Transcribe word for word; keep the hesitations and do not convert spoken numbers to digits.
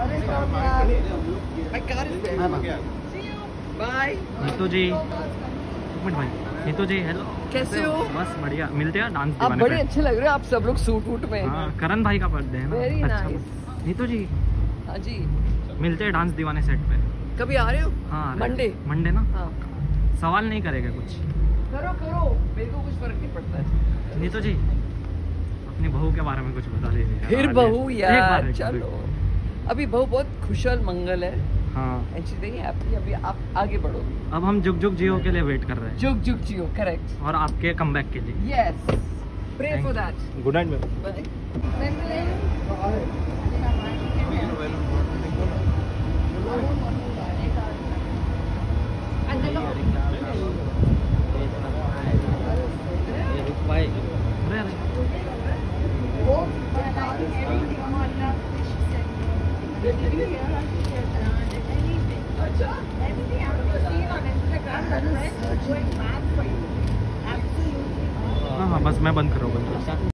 Bye Neetu जी, एक minute भाई। नीतू जी hello, कैसे हो? बस बढ़िया, मिलते हैं डांस आप बड़े अच्छे लग रहे हो, आप सब लोग सूट वूट में। हाँ, करण भाई का बर्थडे है ना। वेरी अच्छा, नाइस। नीतू जी हाँ जी, मिलते हैं डांस दीवाने सेट पे। कभी आ रहे हो? हाँ मंडे मंडे ना। हाँ सवाल नहीं करेगा कुछ? करो करो, मेरे को कुछ फर्क नहीं पड़ता है। नीतू जी अपनी बहू के बारे में कुछ बता दीजिए। फिर बहू एक यार, बार, एक चलो। बार। अभी बहू बहुत खुशहाल मंगल है। हाँ, हैप्पी। अभी आप आगे बढ़ो। अब हम जुग जुग जियो के लिए वेट कर रहे हैं। जुग जुग जियो, करेक्ट। और आपके कमबैक के लिए। Yes, pray for that. Good night ma'am. Bye. हाँ हाँ बस मैं बंद कर रहा हूँ, बंद कर।